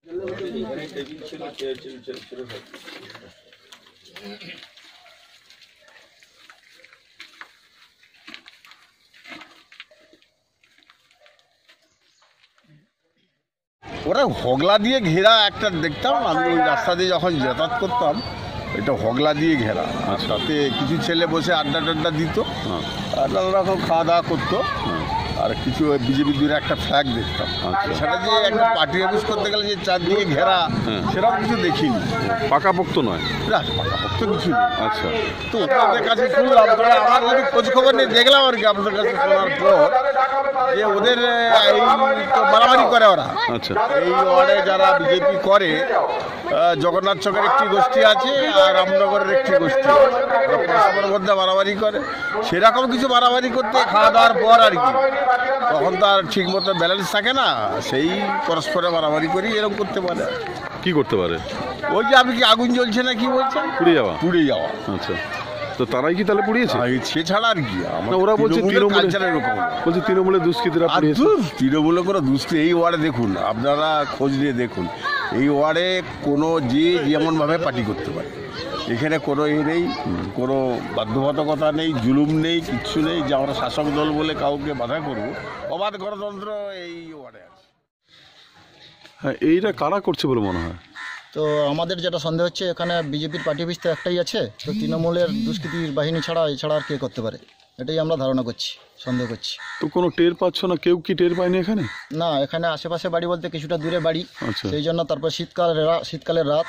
ওরা হগলা দিয়ে ঘেরা একটা দেখতাম, আমি ওই রাস্তা দিয়ে যখন যাতায়াত করতাম এটা হগলা দিয়ে ঘেরা। আর তাতে কিছু ছেলে বসে আড্ডা টাড্ডা দিত, নানা রকম খাওয়া দাওয়া করতো। আর কিছু বিজেপি দূরে একটা ফ্ল্যাগ দেখতাম। সেটা যে একটা পার্টি অফিস করতে গেলে যে চারদিকে ঘেরা, সেরকম কিছু দেখিনি। পাকাপোক্ত নয়, পাকাপোক্ত কিছু নেই। আচ্ছা, তো ওদের কাছে শুনলাম, আমার যদি খোঁজ খবর নিয়ে দেখলাম আর কি আপনাদের কাছে শোনার পর, যে ওদের এই তো মারামারি করে ওরা। আচ্ছা, এই ওয়ার্ডে যারা বিজেপি করে, জগন্নাথ চকের একটি গোষ্ঠী আছে আর রামনগরের একটি গোষ্ঠী, পরস্পরের মধ্যে মারামারি করে। সেরকম কিছু মারামারি করতে খাওয়া দাওয়ার পর আর কি, তখন তো আর ঠিক মতো ব্যালেন্স থাকে না, সেই পরস্পরে মারামারি করি এরকম করতে পারে। কি করতে পারে? ওই যে আপনি কি আগুন জ্বলছে না কি বলছেন, পুড়ে যাওয়া। পুড়ে যাওয়া। আচ্ছা, তো তারাই কি তাহলে পুড়িয়েছে? সে ছাড়া আর কি, ওরা বলছে তৃণমূলের দুষ্কৃতীরা পুড়িয়েছে। তৃণমূলে কোনো দুষ্কৃতি এই ওয়ার্ডে দেখুন, আপনারা খোঁজ নিয়ে দেখুন, এই ওয়ার্ডে কোনো যে যেমনভাবে পার্টি করতে পারে, এখানে কোনো নেই, কোনো বাধ্যবাধকতা নেই, জুলুম নেই, কিচ্ছু নেই যে আমরা শাসক দল বলে কাউকে বাধা করব। অবাধ গণতন্ত্র এই ওয়ার্ডে আছে। হ্যাঁ, এইটা কারা করছে বলে মনে হয়? তো আমাদের যেটা সন্দেহ হচ্ছে, এখানে বিজেপির পার্টি অফিস তো একটাই আছে, তো তৃণমূলের দুষ্কৃতির বাহিনী ছাড়া এছাড়া আর কে করতে পারে, এটাই আমরা ধারণা করছি, সন্দেহ করছি। তো কোনো টের পাচ্ছ না? কেউ কি টের পায়নি এখানে? না, এখানে আশেপাশে বাড়ি বলতে কিছুটা দূরে বাড়ি। আচ্ছা, সেই জন্য তারপর শীতকালের রাত,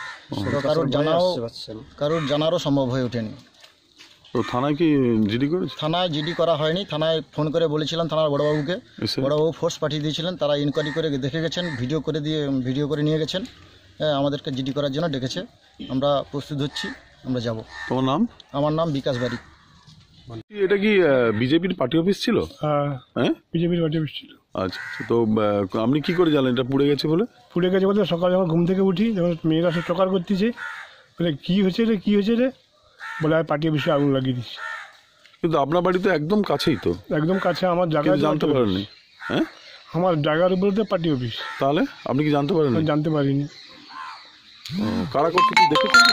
কারোর জানারও সম্ভব হয়ে ওঠেনি। তো থানায় কি জিডি করেছে? থানায় জিডি করা হয়নি, থানায় ফোন করে বলেছিলাম থানার বড়বাবুকে, বড়বাবু ফোর্স পাঠিয়ে দিয়েছিলেন, তারা ইনকোয়ারি করে দেখে গেছেন, ভিডিও করে নিয়ে গেছেন। আমাদেরকে জিডি করার জন্য ডেকেছে, আমরা প্রস্তুত হচ্ছি, আমরা যাব। তোমার নাম? আমার নাম বিকাশ বাড়ি। এটা কি বিজেপির পার্টি অফিস ছিল? হ্যাঁ, বিজেপির পার্টি অফিস ছিল। আচ্ছা, তো আপনি কি করে জানলেন এটা পুড়ে গেছে বলে? পুড়ে গেছে বলতে সকালে যখন ঘুম থেকে উঠি, যখন মেয়েরা সব চকার করতেছে, বলে কী হয়েছে রে, বলে আর পার্টি অফিসে আগুন লাগিয়ে দিচ্ছি। কিন্তু আপনার বাড়ি তো একদম কাছেই, তো একদম কাছে আমার জায়গা, জানতে পারেননি? হ্যাঁ, আমার জায়গার উপরে তো পার্টি অফিস। তাহলে আপনি কি জানতে পারেন? জানতে পারিনি। কারা করতে কি দেখেছেন?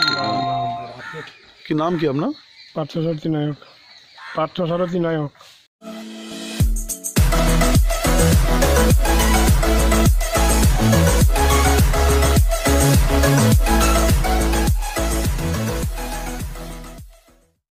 কি নাম কি আপনার? পার্থসারথী নায়ক।